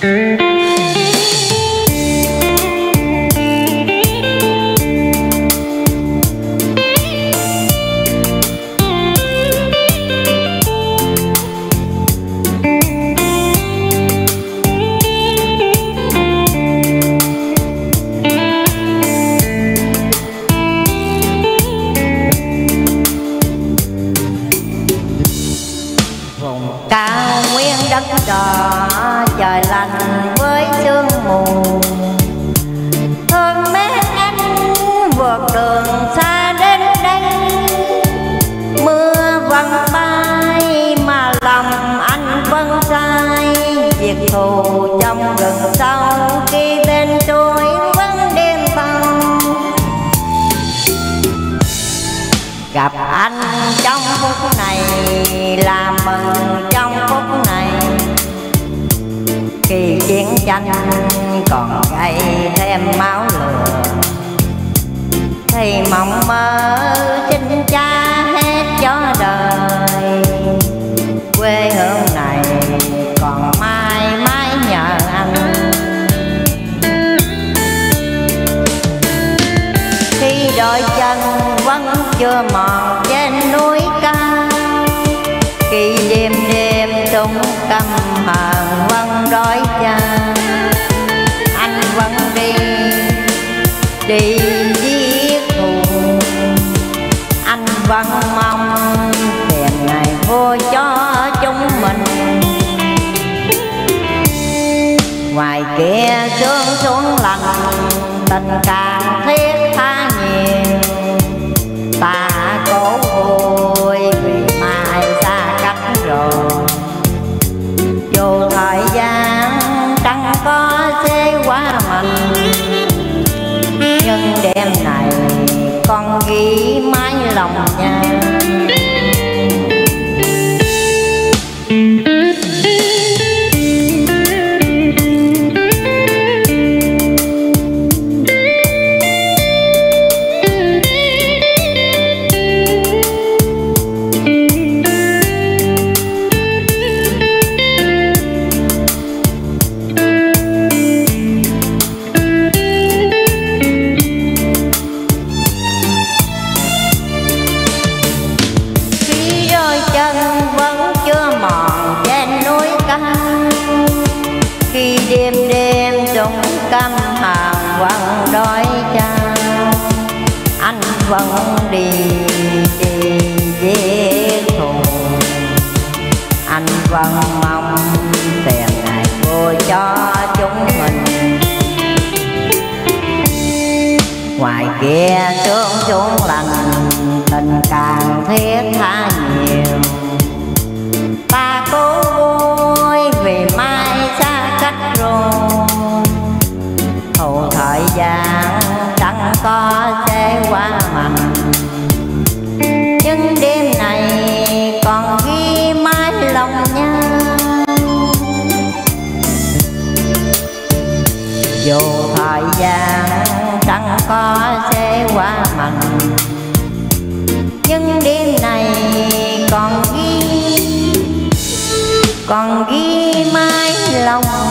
Cao nguyên đất đỏ trời lạnh với sương mù, thương mến anh vượt đường xa đến đây. Mưa vẫn bay mà lòng anh vẫn say, việc thù trong rừng sâu khi bên tôi vẫn đêm thâu. Gặp anh trong phút này là mừng trong phút này, khi chiến tranh còn gây thêm máu lửa, thì mộng mơ xin cha hết cho đời. Quê hương này còn mãi mãi nhờ anh. Khi đôi chân vẫn chưa mòn trên núi cao, khi đêm đêm tung căm hờn vẫn đói cha, anh vẫn đi giết thù. Anh vẫn mong tiền ngày vui cho chúng mình. Ngoài kia sương xuống lạnh, tình càng thiết tha nhiều. Ta cố vui vì mai xa cách rồi, dù thời gian chẳng có xế quá mạnh, nhưng đêm này con ghi mãi lòng nhau. Khi đêm đêm tung căm hờn vẫn đói chao, anh vẫn đi giết thù. Anh vẫn mong tiền ngày vui cho chúng mình. Ngoài kia sương xuống lạnh, tình càng thiết tha nhiều. Ta cố vui vì mai xa cách rồi, thù thời gian chẳng có sẽ qua mạnh, nhưng đêm này còn ghi mãi lòng nhau. Dù thời gian chẳng có sẽ qua mạnh, nhưng đêm này còn ghi mãi lòng